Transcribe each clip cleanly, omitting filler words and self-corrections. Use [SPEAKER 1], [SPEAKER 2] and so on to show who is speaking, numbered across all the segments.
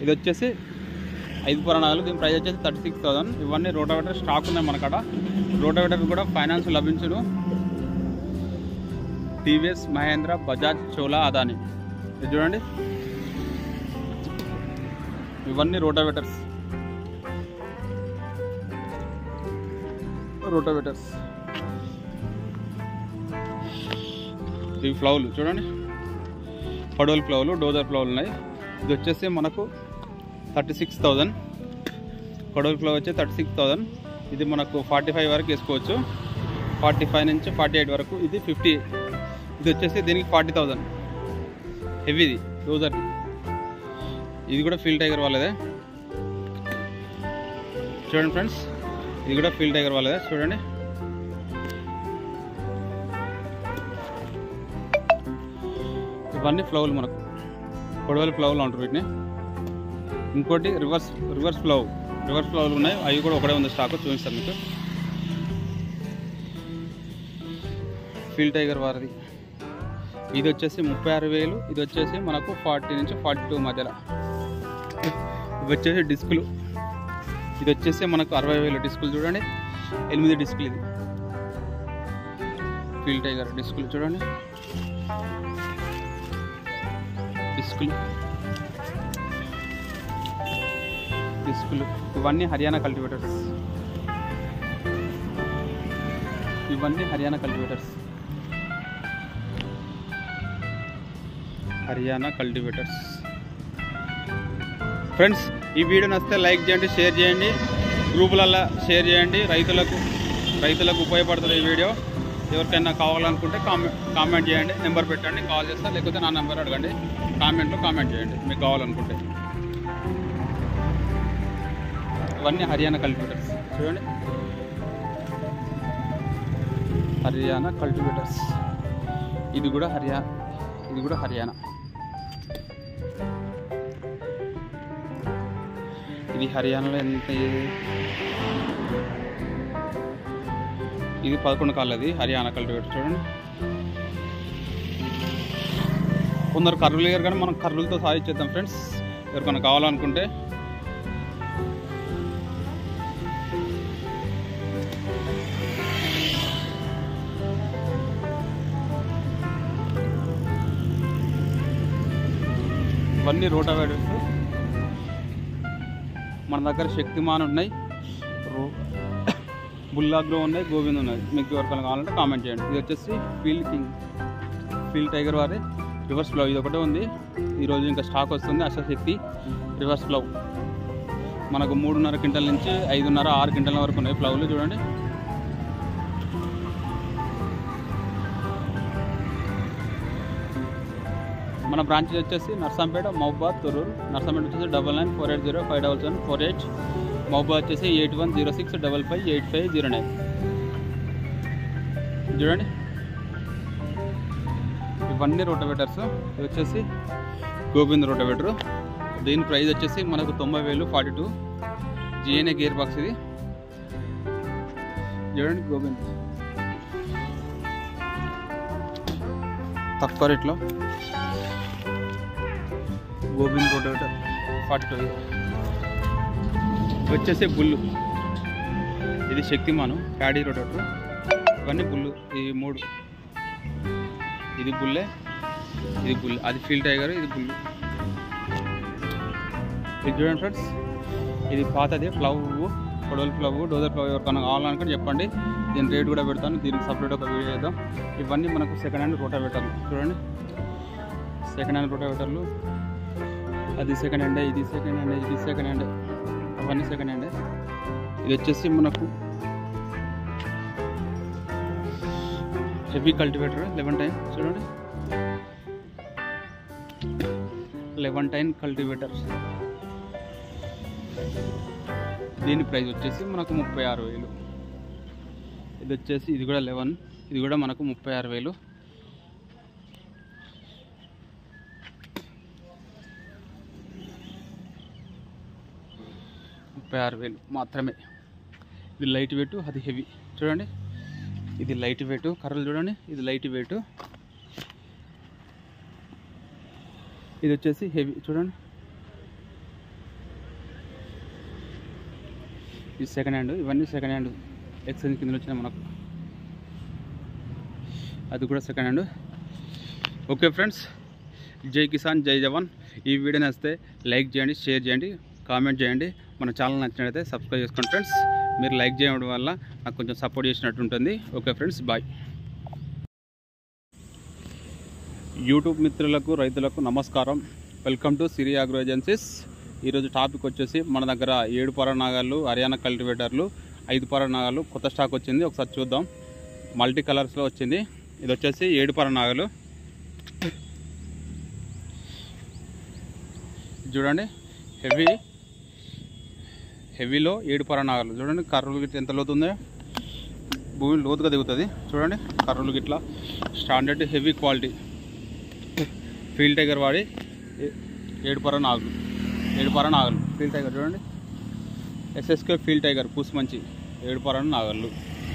[SPEAKER 1] ఇది వచ్చేసి 5 పురాణాలు. దీని ప్రైస్ వచ్చేసి 36,000. ఇవన్నీ రోటావేటర్ స్టాక్ ఉన్నాయి మన కాడ. రోటావేటర్ కూడా ఫైనాన్స్ లభించును. టీవీఎస్, మహేంద్ర, బజాజ్, చోలా, అదాని. ఇది చూడండి, ఇవన్నీ రోటావేటర్స్. ఇవి ఫ్లౌలు చూడండి, పడవల్ ఫ్లౌలు, డోజర్ ఫ్లౌలు ఉన్నాయి. ఇది వచ్చేసి మనకు 36,000. పడవల్ ఫ్లౌ వచ్చి 36,000. ఇది మనకు 45 వరకు వేసుకోవచ్చు, 45 నుంచి 48 వరకు. ఇది 50. ఇది వచ్చేసి దీనికి 40,000. హెవీది డోజర్. ఇది కూడా ఫీల్డ్ టైగర్ వాళ్ళదే చూడండి ఫ్రెండ్స్. ఇది కూడా ఫీల్డ్ టైగర్ వాళ్ళదే చూడండి. ఇవన్నీ ఫ్లౌలు మనకు పొడవల ఫ్లౌలు అంటారు వీటిని. ఇంకోటి రివర్స్ ఫ్లౌలు ఉన్నాయి. అవి కూడా ఒకటే ఉంది స్టాక్, చూపిస్తాను మీకు. ఫీల్డ్ టైగర్ వారిది. ఇది వచ్చేసి 36,000. ఇది వచ్చేసి మనకు 40 నుంచి 42 మధ్యలో. ఇవి వచ్చేసి డిస్కులు. ఇది వచ్చేసి మనకు 60,000 డిస్కులు చూడండి, 8 డిస్కులు. ఇది ఫీల్డ్ టైగర్ డిస్కులు చూడండి, డిస్కులు. ఇవన్నీ హర్యానా కల్టివేటర్స్. ఫ్రెండ్స్, ఈ వీడియో నచ్చితే లైక్ చేయండి, షేర్ చేయండి, గ్రూపులలో షేర్ చేయండి. రైతులకు ఉపయోగపడుతుంది ఈ వీడియో. ఎవరికైనా కావాలనుకుంటే కామెంట్ చేయండి, నెంబర్ పెట్టండి, కాల్ చేస్తా. లేకపోతే నా నెంబర్ అడగండి, కామెంట్లో కామెంట్ చేయండి మీకు కావాలనుకుంటే. ఇవన్నీ హర్యానా కల్టివేటర్స్ చూడండి, హర్యానా కల్టివేటర్స్. ఇది కూడా హర్యానా. ఇది హర్యానాలో ఎంత? ఇది 11 కాళ్ళది హర్యానా కల్టివేటర్ చూడండి. కొందరు కర్రలు లేరు కానీ మనం కర్రలతో సాధించేద్దాం ఫ్రెండ్స్, ఎవరికైనా కావాలనుకుంటే. ఇవన్నీ రోటావేటర్స్. మన దగ్గర శక్తిమాన్ ఉన్నాయి, బుల్లాగ్రో ఉన్నాయి, గోవింద్ ఉన్నాయి. మీకు ఎవరికైనా కావాలంటే కామెంట్ చేయండి. ఇది వచ్చేసి ఫీల్డ్ టైగర్ వారి రివర్స్ ఫ్లౌ. ఇది ఒకటే ఉంది, ఈరోజు ఇంకా స్టాక్ వస్తుంది. అశ్వశక్తి రివర్స్ ఫ్లౌ మనకు 3.5 క్వింటల్ నుంచి 5.5, 6 క్వింటల్ వరకు ఉన్నాయి ఫ్లౌలు చూడండి. మన బ్రాంచ్ వచ్చేసి నర్సంపేట, మహబూబాద్, తొర్రూరు. నర్సంపేట వచ్చేసి 9948075748. మహబూబాద్ వచ్చేసి 8106558509 చూడండి. ఇవన్నీ రోటావేటర్స్. ఇది వచ్చేసి గోవింద్ రోటావేటరు. దీని ప్రైస్ వచ్చేసి మనకు 90,000, 42 జిఎన్ఏ గేర్ బాక్స్. ఇది చూడండి, గోవింద్ తక్కువ రేట్లో గోవింద్ రోటావేటర్ 42. వచ్చేసి బుల్లు. ఇది శక్తిమాను ప్యాడీ రోటావేటర్. ఇవన్నీ బుల్లు. ఈ 3. ఇది బుల్లే, ఇది బుల్. అది ఫీల్డ్ టైగర్, ఇది బుల్లు. ఇది చూడండి ఫ్రెండ్స్, ఇది పాతది ఫ్లవ్, పొడవల్ ఫ్లవ్, డోజర్ ఫ్లవ్. ఎవరికైనా కావాలనుకుంటే చెప్పండి, దీని రేట్ కూడా పెడతాను. దీనికి సపరేట్ ఒక వీడియో చేద్దాం. ఇవన్నీ మనకు సెకండ్ హ్యాండ్ రోటావేటర్లు చూడండి. సెకండ్ హ్యాండ్ రోటావేటర్లు. అది సెకండ్ హ్యాండే, ఇది సెకండ్ హ్యాండే, ఇది సెకండ్ హ్యాండే. అవన్నీ సెకండ్ హ్యాండే. ఇది వచ్చేసి మనకు హెవీ కల్టివేటర్ 1110 చూడండి. 1110 కల్టివేటర్. దీని ప్రైస్ వచ్చేసి మనకు 36,000. ఇది వచ్చేసి ఇది కూడా 11. ఇది కూడా మనకు 36,000. మాత్రమే. ఇది లైట్ వెయిట్, అది హెవీ చూడండి. ఇది లైట్ వెయిట్ కర్రలు చూడండి. ఇది లైట్ వెయిట్, ఇది వచ్చేసి హెవీ చూడండి. ఇది సెకండ్ హ్యాండ్, ఇవన్నీ సెకండ్ హ్యాండ్ ఎక్స్చేంజ్ కింద వచ్చినాయి మనకు. అది కూడా సెకండ్ హ్యాండ్. ఓకే ఫ్రెండ్స్, జై కిసాన్ జై జవాన్. ఈ వీడియో నచ్చితే లైక్ చేయండి, షేర్ చేయండి, కామెంట్ చేయండి. మన ఛానల్ నచ్చినట్లయితే సబ్స్క్రైబ్ చేసుకోండి ఫ్రెండ్స్. మీరు లైక్ చేయడం వల్ల నాకు కొంచెం సపోర్ట్ చేసినట్టు ఉంటుంది. Okay friends, bye. యూట్యూబ్ మిత్రులకు, రైతులకు నమస్కారం. Welcome to Siri agro agencies. ఈరోజు టాపిక్ వచ్చేసి మన దగ్గర 7 పర నాగాలు, హర్యానా కల్టివేటర్లు, 5 పర నాగాలు కొత్త స్టాక్ వచ్చింది. ఒకసారి చూద్దాం. మల్టీ కలర్స్లో వచ్చింది. ఇది వచ్చేసి 7 పర నాగలు. చూడండి, హెవీలో 7 పర నాగలు. చూడండి కర్రలు గిట్ల ఎంత లోతుందో, భూమి లోతుగా దిగుతుంది. చూడండి కర్రలు గిట్ల standard heavy quality field tiger వాడి 7 పర నాగలు. ఫీల్డ్ టైగర్ చూడండి, ఎస్ఎస్కే ఫీల్డ్ టైగర్ కూసుమంచి 7 పర నాగళ్ళు.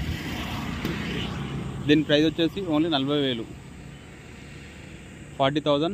[SPEAKER 1] దీని ప్రైస్ వచ్చేసి ఓన్లీ 40,000, 40,000.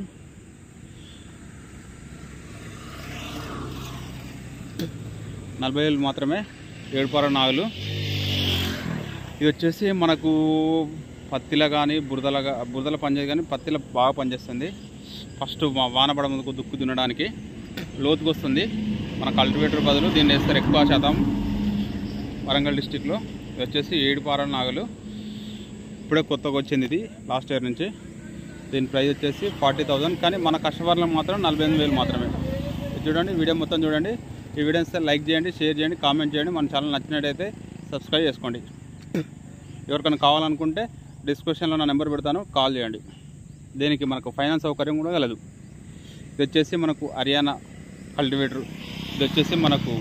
[SPEAKER 1] మాత్రమే 7 పర నాగలు. ఇది వచ్చేసి మనకు పత్తిలో కానీ బురదల పనిచేది, కానీ పత్తిలో బాగా పనిచేస్తుంది. ఫస్ట్ వానపడ ముందుకు దుక్కు దున్నడానికి లోతుకు వస్తుంది. మన కల్టివేటర్ బదులు దీన్ని వేస్తారు ఎక్కువ శాతం వరంగల్ డిస్టిక్లో. ఇది వచ్చేసి 7 పర నాగలు. ఇప్పుడే కొత్తగా వచ్చింది, ఇది లాస్ట్ ఇయర్ నుంచి. దీని ప్రైస్ వచ్చేసి 40,000, కానీ మన కస్టమర్లకు మాత్రం 48,000 మాత్రమే. చూడండి, వీడియో మొత్తం చూడండి. ఈ వీడియో ఇస్తే లైక్ చేయండి, షేర్ చేయండి, కామెంట్ చేయండి. మన ఛానల్ నచ్చినట్టయితే సబ్స్క్రైబ్ చేసుకోండి. ఎవరికైనా కావాలనుకుంటే డిస్క్రిప్షన్లో నా నెంబర్ పెడతాను, కాల్ చేయండి. దీనికి మనకు ఫైనాన్స్ సౌకర్యం కూడా కలదు. ఇది వచ్చేసి మనకు హర్యానా కల్టివేటర్. ఇది వచ్చేసి మనకు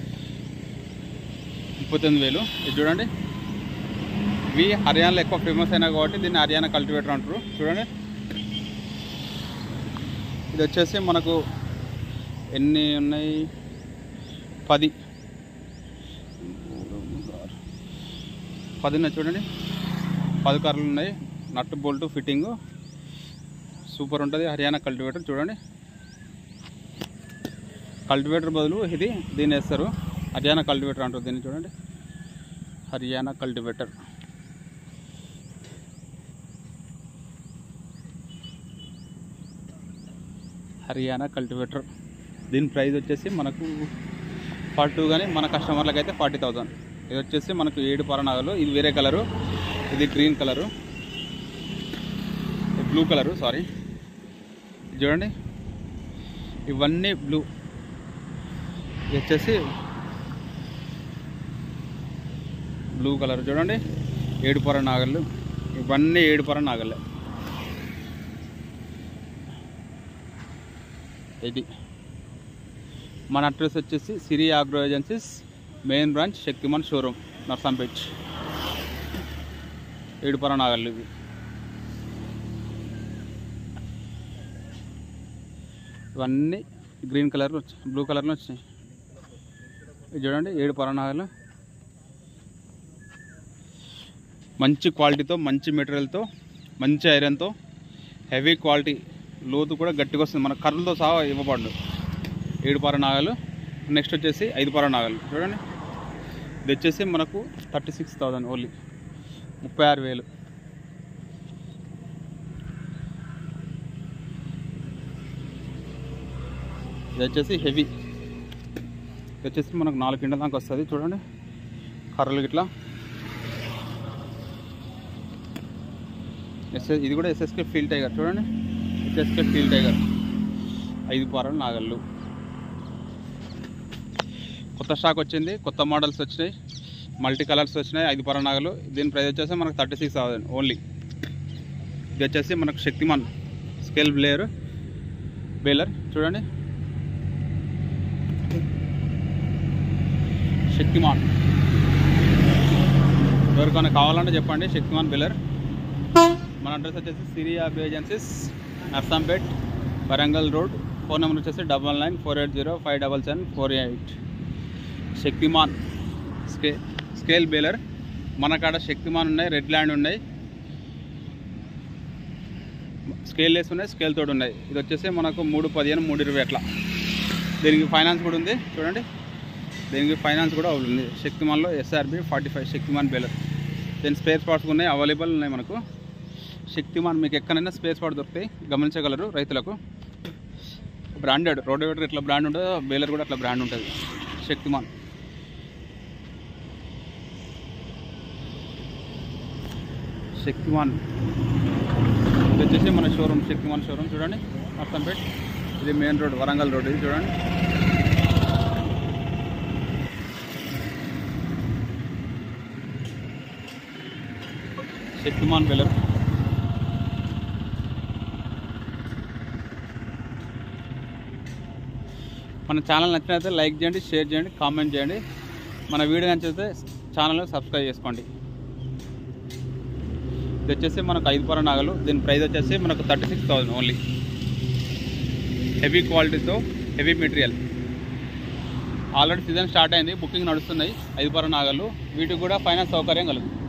[SPEAKER 1] 39,000. ఇది చూడండి, ఇవి హర్యానాలో ఎక్కువ ఫేమస్ అయినా కాబట్టి దీన్ని హర్యానా కల్టివేటర్ అంటారు. చూడండి, ఇది వచ్చేసి మనకు ఎన్ని ఉన్నాయి, 10 ఉన్నాయి. చూడండి 10 కర్రలు ఉన్నాయి. నట్ బోల్ట్ ఫిట్టింగ్ సూపర్ ఉంటుంది. హర్యానా కల్టివేటర్. చూడండి, కల్టివేటర్ బదులు దీన్ని వేస్తారు, హర్యానా కల్టివేటర్ అంటారు దీన్ని. చూడండి, హర్యానా కల్టివేటర్. దీని ప్రైస్ వచ్చేసి మనకు 42, కానీ మన కస్టమర్లకు అయితే 40,000. ఇది వచ్చేసి మనకు 7 పర నాగలు. ఇది వేరే కలరు, ఇది green colour, blue colour, sorry. చూడండి, ఇవన్నీ బ్లూ. ఇది వచ్చేసి బ్లూ కలర్. చూడండి 7 పర నాగళ్ళు. ఇవన్నీ 7 పర నాగళ్ళే. ఇది మన అడ్రస్ వచ్చేసి Siri agro agencies, main branch, Shaktiman showroom, Narsampet. 7 పర నాగళ్ళు ఇవి. ఇవన్నీ గ్రీన్ కలర్లో బ్లూ కలర్లో వచ్చినాయి. ఇది చూడండి 7 పర నాగళ్ళు. మంచి క్వాలిటీతో, మంచి మెటీరియల్తో, మంచి ఐరన్తో, హెవీ క్వాలిటీ, లోతు కూడా గట్టిగా వస్తుంది. మన కర్రలతో సహా ఇవ్వబడు. 7 పర నాగలు. నెక్స్ట్ వచ్చేసి 5 పర నాగలు. చూడండి, ఇది వచ్చేసి మనకు 36,000 ఓన్లీ, 36,000. ఇది వచ్చేసి హెవీ. ఇది వచ్చేసి మనకు 4 కింటాల దాకా వస్తుంది. చూడండి కర్రలు గిట్లా. ఇది కూడా ఎస్ఎస్కే ఫీల్డ్ టైగర్. చూడండి, ఎస్ఎస్కే ఫీల్డ్ టైగర్ 5 పర నాగళ్ళు. కొత్త స్టాక్ వచ్చింది, కొత్త మోడల్స్ వచ్చినాయి, మల్టీ కలర్స్ వచ్చినాయి. 5 పర నాగలు. దీని ప్రైస్ వచ్చేసి మనకు 36,000 ఓన్లీ. ఇది వచ్చేసి మనకు శక్తిమాన్ స్కేల్ బేలర్. చూడండి, శక్తిమాన్. ఎవరికైనా కావాలంటే చెప్పండి, శక్తిమాన్ బేలర్. మన అడ్రస్ వచ్చేసి Siri agro agencies, Narsampet, Warangal road. Phone number వచ్చేసి 9948057748. Shaktiman scale baler. మన కాడ శక్తిమాన్ ఉన్నాయి, రెడ్ ల్యాండ్ ఉన్నాయి, స్కేల్ లెస్ ఉన్నాయి, స్కేల్ తోడు ఉన్నాయి. ఇది వచ్చేసి మనకు 315, 320 అట్లా. దీనికి ఫైనాన్స్ కూడా ఉంది. చూడండి, దీనికి ఫైనాన్స్ కూడా ఉంది. శక్తిమాన్లో SRB 45 శక్తిమాన్ బేలర్. దీని స్పేర్ పార్ట్స్ ఉన్నాయి, అవైలబుల్ ఉన్నాయి మనకు. శక్తిమాన్ మీకు ఎక్కడైనా స్పేర్ పార్ట్ దొరుకుతాయి, గమనించగలరు రైతులకు. బ్రాండెడ్ రోటివేటర్ ఎట్లా బ్రాండ్ ఉంటుందో బేలర్ కూడా అట్లా బ్రాండ్ ఉంటుంది. శక్తిమాన్ ఇది వచ్చేసి మన షోరూమ్, శక్తిమాన్ షోరూమ్. చూడండి నర్సంపేట్, ఇది మెయిన్ రోడ్, వరంగల్ రోడ్. ఇది చూడండి శక్తిమాన్ బేలర్. మన ఛానల్ నచ్చినట్లయితే లైక్ చేయండి, షేర్ చేయండి, కామెంట్ చేయండి. మన వీడియో నచ్చితే ఛానల్ని సబ్స్క్రైబ్ చేసుకోండి. ఇది వచ్చేసి మనకు 5 పర నాగలు. దీని ప్రైస్ వచ్చేసి మనకు 36,000 ఓన్లీ. హెవీ క్వాలిటీతో, heavy material. Already season start అయింది, బుకింగ్ నడుస్తున్నాయి. 5 పర నాగలు, వీటికి కూడా ఫైనాన్స్ సౌకర్యం కలుగుతుంది.